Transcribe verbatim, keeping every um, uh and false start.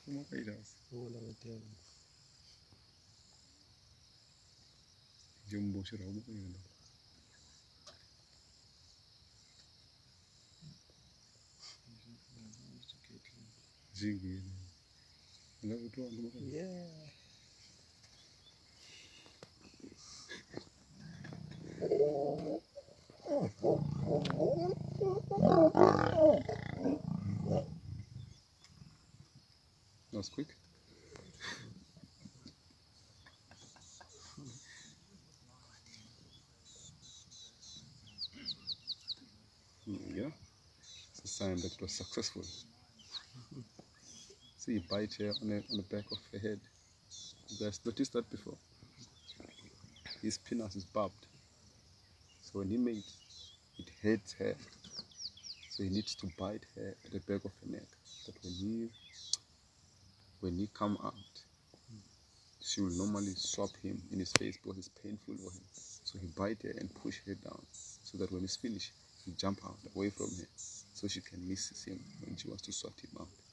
Jumbo should have been. Jiggy. Yeah. That was quick. Yeah, it's a sign that it was successful. See, you bite here on the, on the back of the head. You guys noticed that before? His penis is barbed. So when he mates, it hits her. So he needs to bite her at the back of the neck. That when he when he come out, she will normally swap him in his face because it's painful for him. So he bite her and push her down so that when he's finished, he jump out away from her so she can miss him when she wants to swat him out.